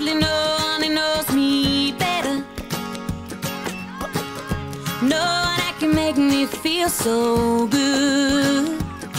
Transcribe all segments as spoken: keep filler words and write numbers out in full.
hardly nobody knows me better. No one that can make me feel so good.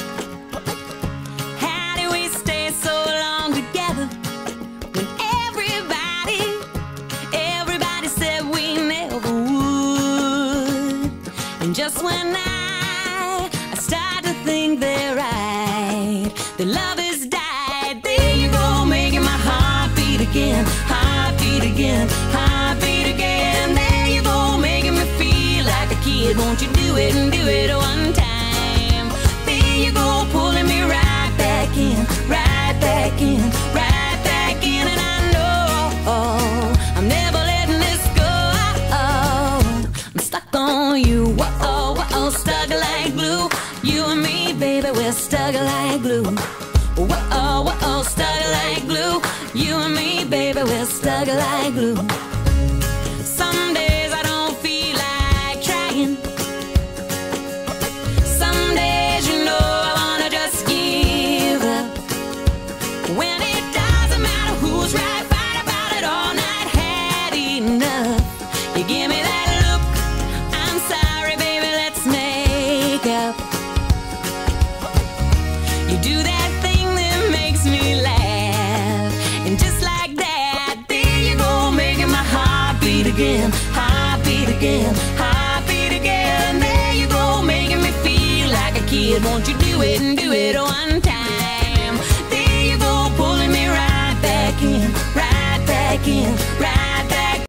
How do we stay so long together when everybody, everybody said we never would? And just when I, I start to think they're right, the love has died. There you go, making my heart beat again, heart beat again, heart beat again. There you go, making me feel like a kid. Won't you do it and do it one time? There you go, pulling me right back in, right back in, right back in. And I know I'm never letting this go. I'm stuck on you, whoa, whoa, stuck like glue. You and me, baby, we're stuck like glue. Whoa, whoa, stuck like glue. You and me, baby, we're stuck like glue.